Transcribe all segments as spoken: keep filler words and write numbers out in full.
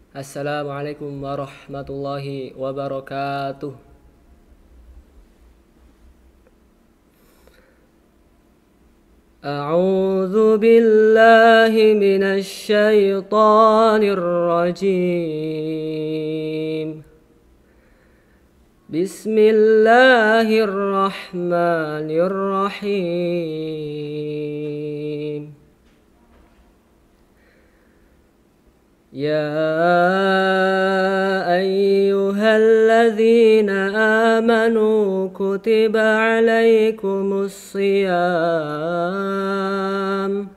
Assalamualaikum warahmatullahi wabarakatuh. A'udzu billahi minasy syaithanir rajim. Bismillahirrahmanirrahim. Ya ayyuhalladzina amanu kutiba alaikumus shiyam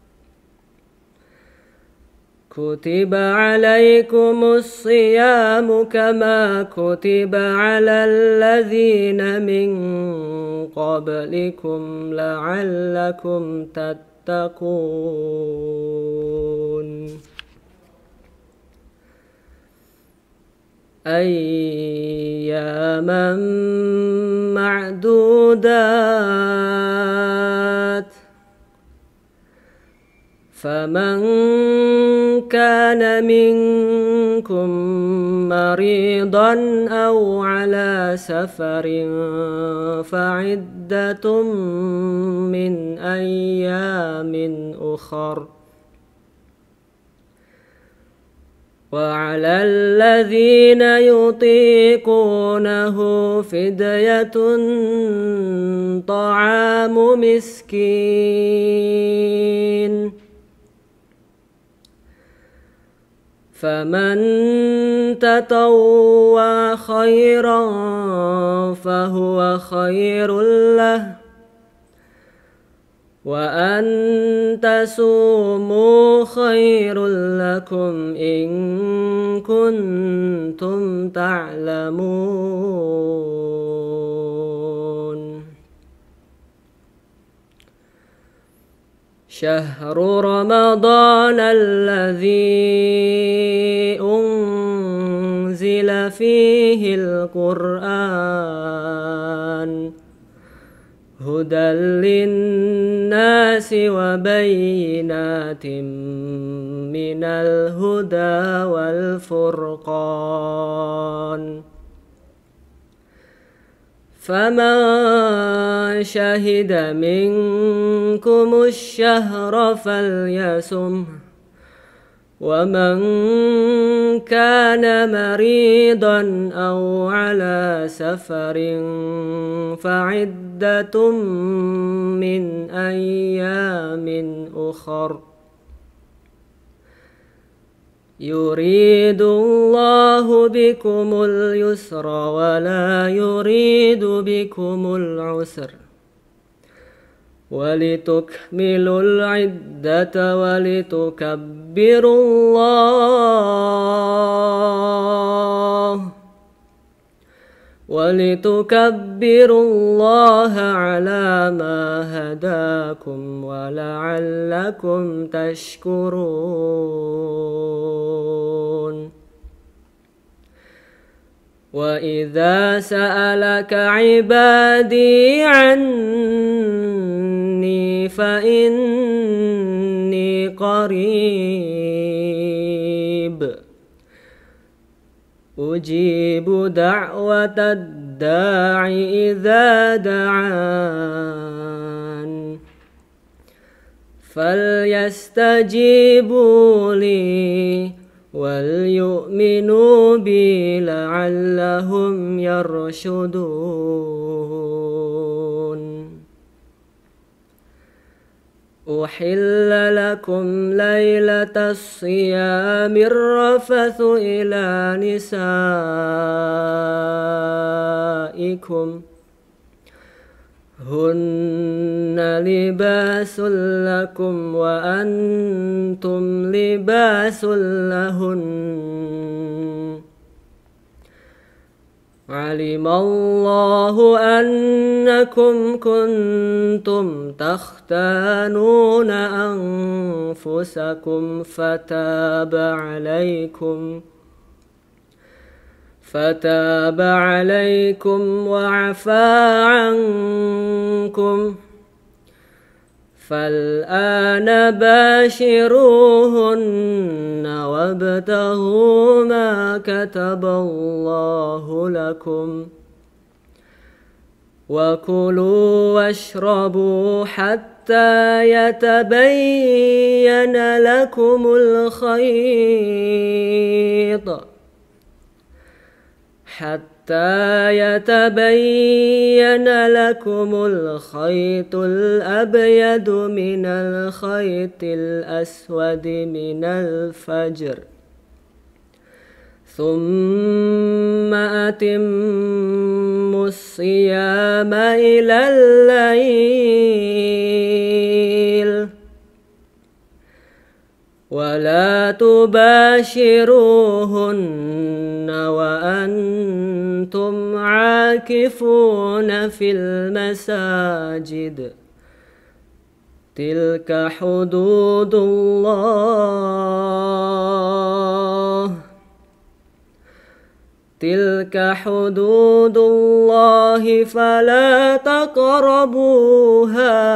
Kutiba alaikumus shiyamu kama kutiba alal ladzina min qablikum la'allakum tattaqun. أياما معدودات فمن كان منكم مريضا أو على سفر فعدة من أيام أخر وعلى الذين يطيقونه فدية طعام مسكين فمن تطوع خيرا فهو خير له وأن تصوموا خير لكم إن كنتم تعلمون شهر رمضان الذي أنزل فيه القرآن هدى للناس وبينات من الهدى والفرقان فمن شهد منكم الشهر فليصمه ومن كان مريضا أو على سفر فعدة من أيام أخر يريد الله بكم اليسر ولا يريد بكم العسر ولتكملوا العدة ولتكبروا الله ولتكبروا الله على ما هداكم ولعلكم تشكرون وإذا سألك عبادي عني فإني قريب أجيب دعوة الداع إذا دعان فليستجيبوا لي وليؤمنوا بي لعلهم يرشدون أحل لكم ليلة الصيام الرفث إلى نسائكم هن لباس لكم وأنتم لباس لهن علم الله أنكم كنتم تختانون أنفسكم فتاب عليكم فتاب عليكم وعفى عنكم فالآن باشروهن وابتغوا ما كتب الله لكم وكلوا واشربوا حتى يتبين لكم الخيط حتى يتبين لكم الخيط الأبيض من الخيط الأسود من الفجر ثم أتموا الصيام إلى الليل ولا تباشروهن وأنتم عاكفون في المساجد تلك حدود الله تلك حدود الله فلا تقربوها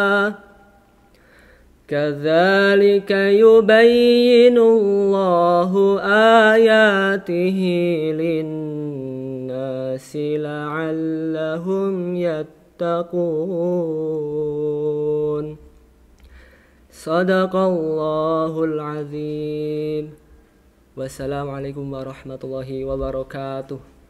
كذلك يبين الله آياته للناس لعلهم يتقون صدق الله العظيم. Wassalamualaikum warahmatullahi wabarakatuh.